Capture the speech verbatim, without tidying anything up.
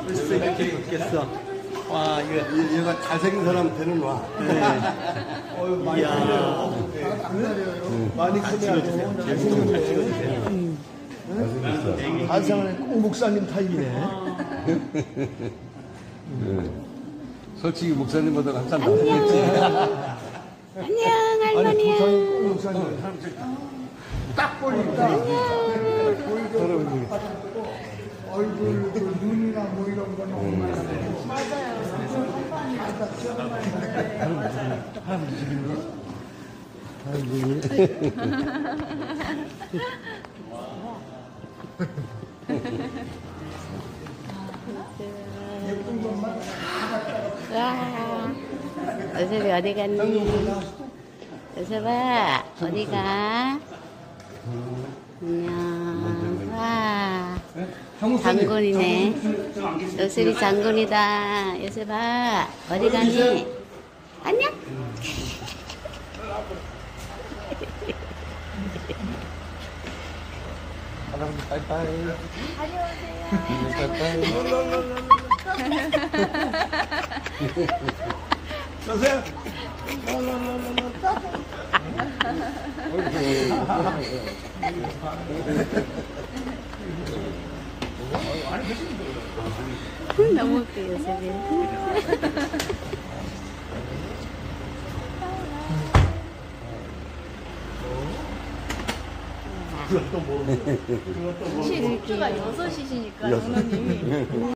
벌써 이렇게 바뀌었어. 와, 이거. 얘가 잘생긴 사람한테는 와. 네. 어유 많이 이야. 크네요. 네. 많이 크네요. 잘생겼네. 잘생겼어. 한상은 꼭 목사님 타입이네. 네. 솔직히 목사님보다 한참 낫겠지. 안녕 아니 할머니. 부산이 꼭 목사님. 딱 보니까 보이죠. 얼굴, 그 눈이나 뭐 이런 거 너무 많아요. 와, 요셉이 어디 갔니? 요셉아, 어디 가? 안녕. 와, 장군이네. 요셉이 장군이다. 요셉아, 어디 가니? 안녕. 빠이빠이. 선생. 너무 웃겨, 요셉이. 그것도 모르고. 그것도 모르고. 혹시 숙주가 여섯이시니까 연호님이